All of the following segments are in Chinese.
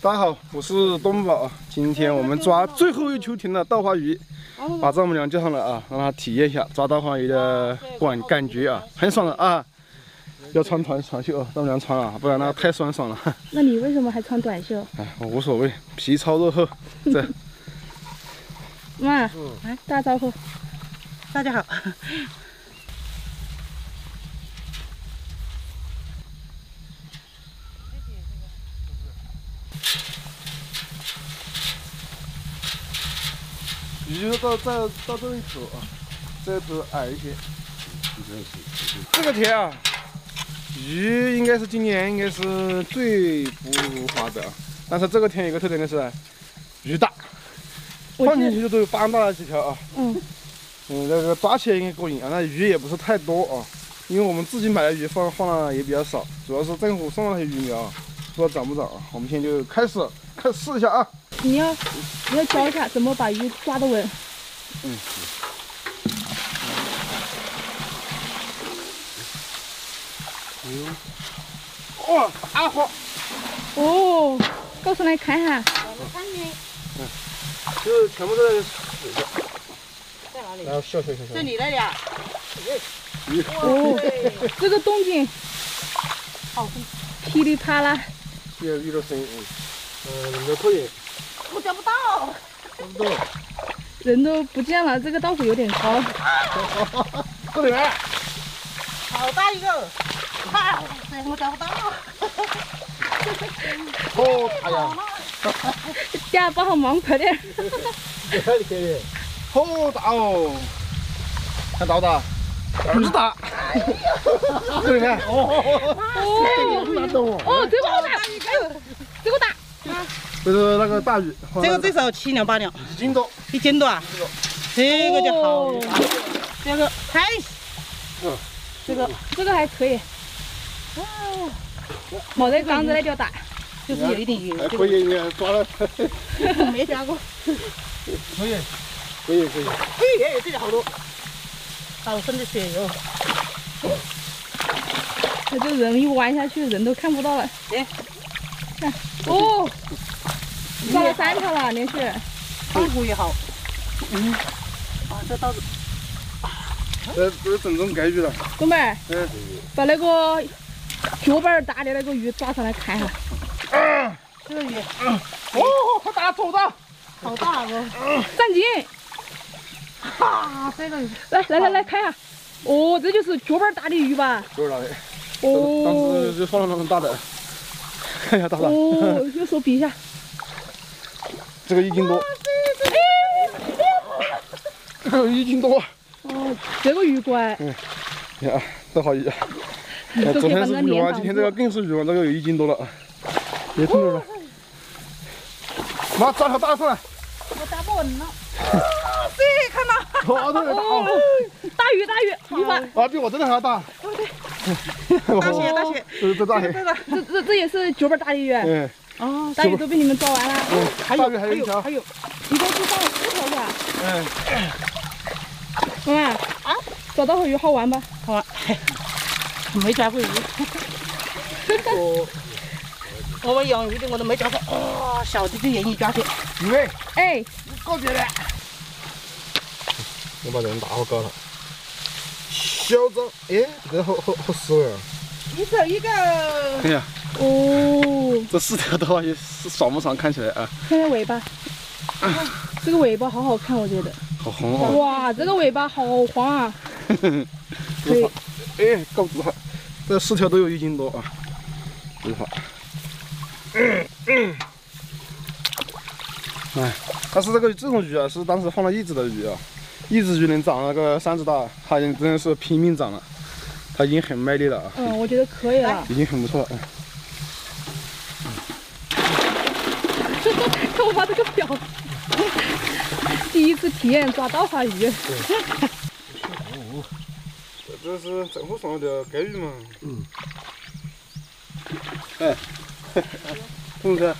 大家好，我是东宝。今天我们抓最后一秋天的稻花鱼，把丈母娘叫上来啊，让她体验一下抓稻花鱼的感觉啊，很爽的啊。要穿短袖啊，丈母娘穿啊，不然那太酸爽了。 那你为什么还穿短袖？ 哎，我无所谓，皮糙肉厚。这， 妈，来打招呼。 大家好。 鱼就到这一头啊，这头矮一些。这个田啊，鱼应该是今年应该是最不滑的，但是这个田有个特点就是鱼大，放进去都有8大几条啊。这个抓起来应该过瘾啊，那鱼也不是太多啊，因为我们自己买的鱼放的也比较少，主要是政府送的那些鱼苗啊，不知道长不长啊。我们现在就开始试一下啊。 你要教一下怎么把鱼抓得稳。 哇，大货！ 哦，告诉来看哈。 就是全部都在水上。 在哪里？ 然后笑。 这里那里啊。 哦，这个动静， 好， 噼里啪啦。 遇到声音，人都可以。 我找不到。 人都不见了，这个稻谷有点高。 这里来。 好大一个，我找不到。 好大呀！ 家帮我忙快点。 可以。好大哦！看大不大？儿子大。这里看。 哦，这个好大，这个大。 这是那个大鱼。 这个最少7两8两。 1斤多。 1斤多啊！这个就好了。这个还， 这个还可以。没得刚才那条大， 就是有一点鱼。 还可以，你抓了。 没抓过。 可以。 哎，这里好多，好深的血哟！ 这人一弯下去，人都看不到了。 哎， 看，哦，抓了3条了，连续。 稻谷也好。这稻子。 这是正宗盖鱼了。 东妹儿，把那个脚板大的那个鱼抓上来看一下。 这个鱼， 快打走的！ 好大个！ 站紧！ 这个鱼， 来看一下。哦，这就是脚板大的鱼吧？ 就是大的。 哦。 当时就放了那种大的，看一下大不大？ 哦，用手比一下。 这个1斤多。1斤多。 哦，这个鱼乖。 你看，这好鱼。昨天是鱼丸，今天这个更是鱼丸，这个有1斤多了啊！别痛着了。妈，抓条大上来！ 我打不稳了。看到。 好大哦！ 大鱼，鱼丸。 啊，比我这个还要大。 大蟹。 这大蟹。 这也是脚板大的鱼。哦，大鱼都被你们抓完了。 大鱼还有一条。 还有， 一共是放了4条是吧？妈妈啊，抓到鱼好玩吧？ 好玩。没抓过鱼。我们养鱼的我都没抓过。小的就愿意抓去。 鱼喂， 哎， 高点了。我把人打好高了。小张，哎，这好实惠啊！ 一手一个。 哎呀， 哦， 这4条的话也是爽不爽？看起来啊。 看看尾巴，这个尾巴好好看，我觉得。 好红哦！ 哇，这个尾巴好黄啊！可以。 哎，够足了，这4条都有1斤多啊！不好。哎，但是这种鱼啊，是当时放了1只的鱼啊，1只鱼能长那个3只大，它已经真的是拼命长了，它已经很卖力了啊。 我觉得可以了。 已经很不错了。 看我这个表情，第一次体验抓稻花鱼。 这是政府送的盖鱼嘛？哎，同志。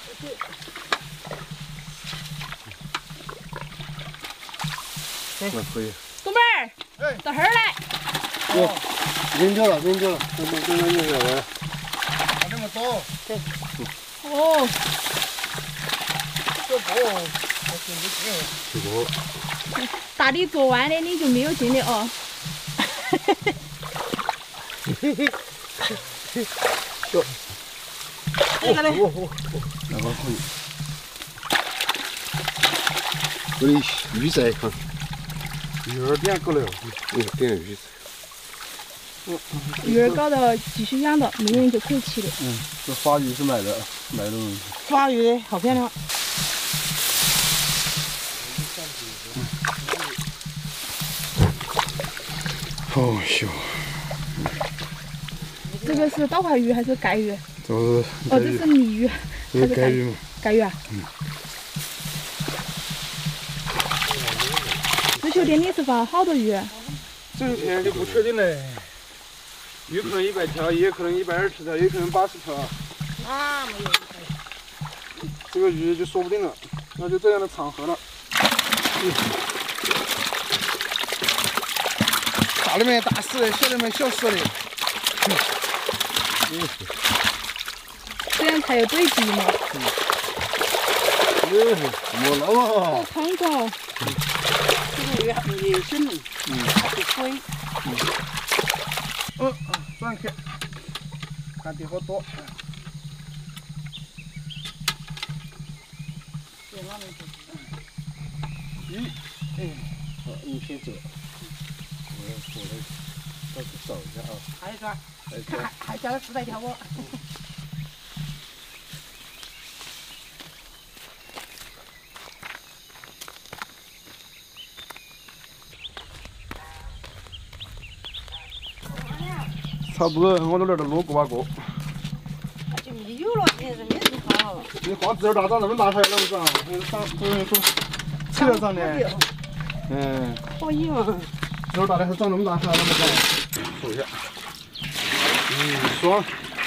可以。 东妹儿，到这儿来。 扔掉了，刚刚又来了。 这么多。 哇， 哦， 这不还是没劲。 这个大的做完的你就没有劲的哦。 这个嘞， 那个可以。这里鱼仔看，有点够了，点鱼仔。 鱼儿搞到继续养到，明年就可以吃了。 这花鱼是买的东西。 花鱼好漂亮。 好小。 这个是刀花鱼还是盖鱼？ 这是哦，这是鲤鱼这是盖鱼嘛？ 盖鱼啊。足球店里是放好多鱼。 这一天就不确定嘞，有可能100条，也可能120条，也可能80条。 那没有。 这个鱼就说不定了，那就这样的场合了。大的们大死的，小的们小死的。 这样才有对比嘛。 没了好嘛。 宽广。 这个鱼也深，还水。 转开，看地好多。好，你先走。我来到处找一下啊。 还有一个， 来看还加了400条不？ 差不多，我在那儿路过啊过。 就没有了，现在没人好。 你花枝儿大长那么大还那么长，吃得上的。 可以嘛？ 枝儿大的还长那么大还那么长，数一下。1双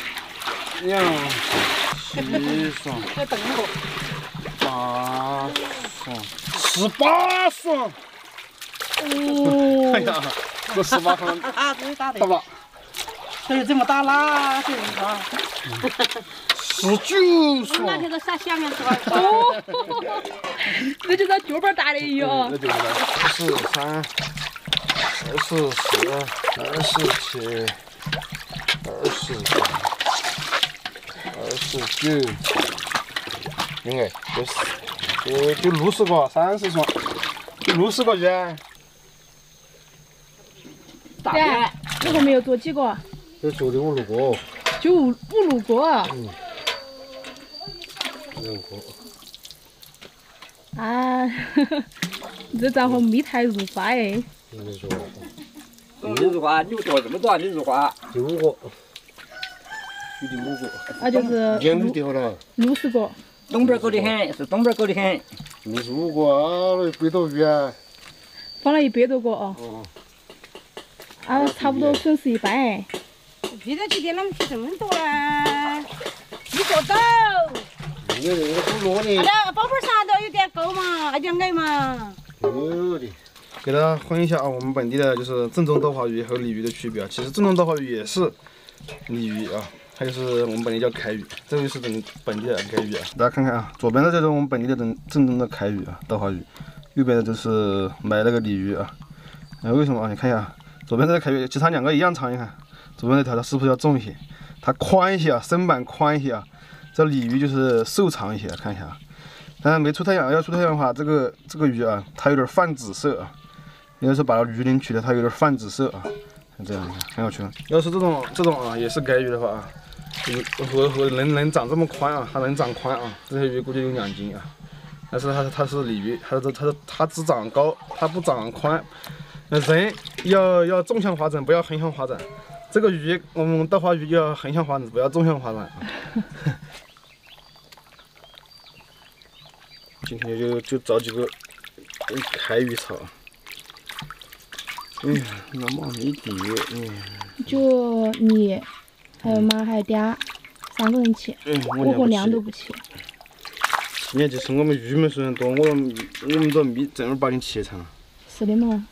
，2、7双， 再等一会 8双，18双。 哦。 哎呀，这18双啊，这是大的。 大吧？ 这有这么大啦，这是啥 ？19 我双。 那天在下面是吧？ 哦，那就是脚板大的鱼哦。 那就是23、24、27、28、29，应该就60个，30双，就60个鱼。 大的，这个没有做几个？ 这做的5、6个。 就5、6个。 5个。 啊，这账号没太入花哎。 你说。 你如花，你做这么多，你如花。 就5个。就这5个。 那就是 2个地方了。 60个。 东边够得很，是东边够得很。 65个啊，100多鱼啊。 放了100多个哦。啊，差不多损失1半哎。 别的几天那么吃这么多嘞？你做到？ 那个不落的。 那宝贝啥的有点高嘛，有点矮嘛。 有的。给大家混一下啊，我们本地的就是正宗刀花鱼和鲤鱼的区别啊。其实正宗刀花鱼也是鲤鱼啊，还有是我们本地叫凯鱼，这个就是本地的凯鱼啊。大家看看啊，左边的就是我们本地的正宗的凯鱼啊，刀花鱼，右边的就是买那个鲤鱼啊。为什么啊？你看一下，左边这个凯鱼，其实它2个一样长，你看，左边那条它是不是要重一些？它宽一些啊，身板宽一些啊。这鲤鱼就是瘦长一些，看一下。但是没出太阳，要出太阳的话，这个鱼啊，它有点泛紫色啊。要是把鱼鳞取了，它有点泛紫色啊，像这样，你看很有趣。要是这种啊，也是改鱼的话啊，我能长这么宽啊，它能长宽啊，这些鱼估计有2斤啊。但是它是鲤鱼，它只长高，它不长宽。人要纵向发展，不要横向发展。这个鱼，我们刀花鱼要横向发展，不要纵向发展啊。今天就找几个凯鱼炒。哎呀，那么没底， 就你，还有妈，还有爹，3个人去。我和娘都不去。 你看，就是我们鱼们虽然多，我们都没正儿八经去一场。 是的嘛。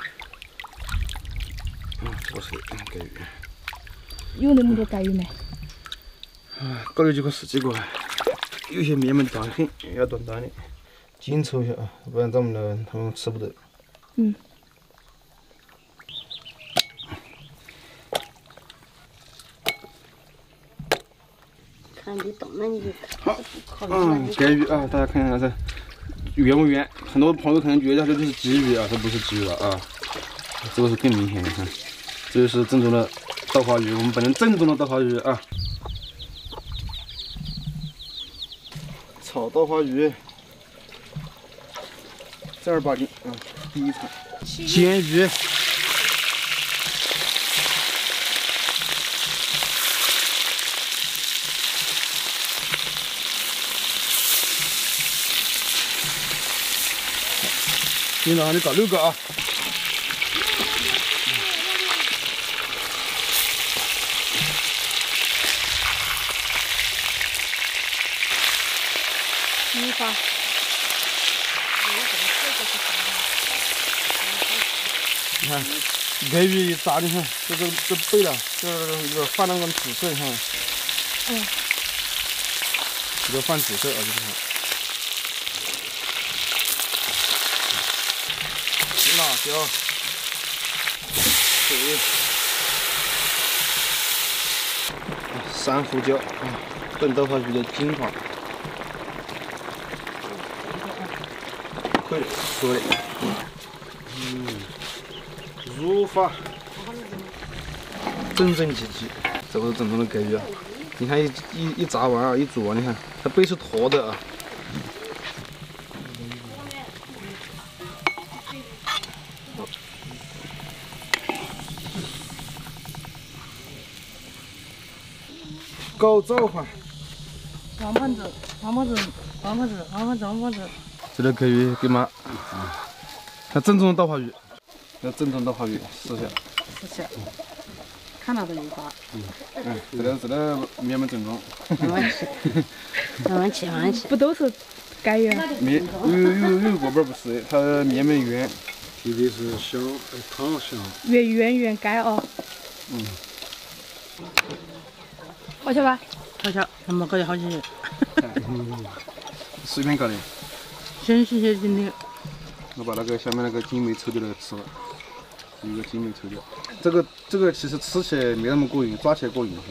我是盖鱼。 有那么多盖鱼没？ 搞了几个是几个。 有些面焖断很，要断断的，紧凑一下啊，不然他们吃不得。 嗯。 看你动了你就好，鲫鱼啊，大家看一下这圆不圆？很多朋友可能觉得这就是鲫鱼啊，这不是鲫鱼了啊，这个是更明显的，看，这就是正宗的豆花鱼，我们本人正宗的豆花鱼啊。炒豆花鱼，正儿八经啊，第一餐。煎鱼。今天早上得搞6个啊！ 鱼花。 你看，鲫鱼一炸，你看这背了，这泛那种紫色，你看。 嗯。 这个泛紫色啊，你看。辣椒、水、山胡椒，炖豆花鱼的精华。可以，可以。入法，整整齐齐，这个是正宗的鲫鱼啊！你看一炸完啊，一煮啊，你看它背是坨的啊。搞早饭。 王胖子。 这个鲫鱼给妈，它正宗的豆花鱼，要正宗豆花鱼，试下。 看到的鱼花。 这个面焖正宗。 慢慢切。 不都是干圆？ 面有个本不是的，它面焖圆， 特别是小汤香。 越圆越干哦。好吃吧？ 好吃，他们搞得好吃。 随便搞的。 新鲜的。 我把那个下面那个筋没抽掉了吃了，有个筋没抽掉。这个其实吃起来没那么过瘾，抓起来过瘾。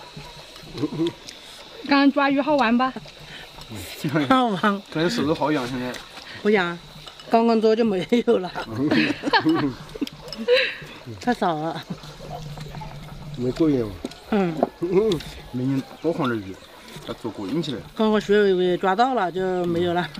刚刚抓鱼好玩吧？ 好玩。 可能手都好痒，现在。 不痒，刚刚做就没有了。太少了。 没过瘾。 明年多放点鱼，要做过瘾起来。 刚刚水位抓到了就没有了。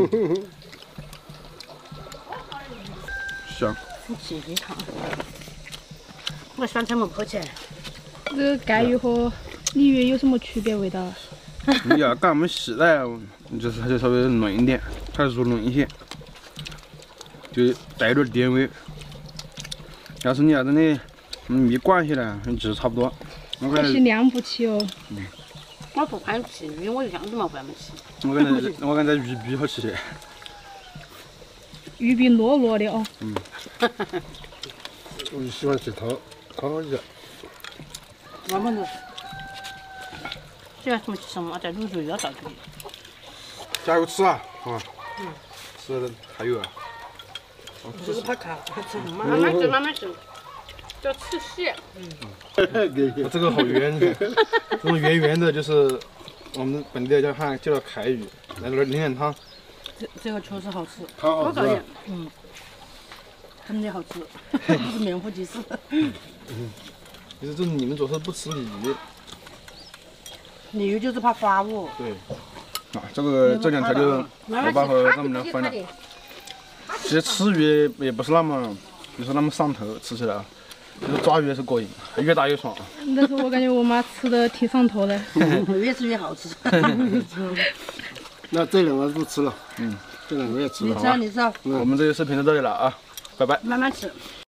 香。 鸡汤。我酸菜没泡起来。 这个干鱼和鲤鱼有什么区别味道？ 你要干我们洗呢，就是它就稍微嫩一点，它熟嫩一些，就带点甜味。要是你要真的米管起来，其实差不多。 可惜量不起哦。 我不欢吃鱼，我一向都没欢吃。 我感觉鱼比好吃些。 鱼比糯糯的哦。 我就喜欢吃汤鱼。 王胖子，喜欢什么吃什么，在卤肉要倒给你。 加油吃啊！吃的还有啊。 这个怕卡，慢慢吃。叫吃蟹。 这个好圆，这种圆圆的，就是我们本地叫凯鱼，来点淋点汤。 这个确实好吃， 汤好吃。 真的好吃，不是名副其实。 其实就是你们主要是不吃鲤鱼。 鲤鱼就是怕发物。 对。啊，这两条就我爸和他们俩分了。其实吃鱼也不是那么，就是那么上头，吃起来啊。就是抓鱼是过瘾，越大越爽。 但是我感觉我妈吃的挺上头的。 越吃越好吃。 那这两个不吃了，这两个也吃了。 你吃。 我们这个视频就到这里了啊，拜拜。 慢慢吃。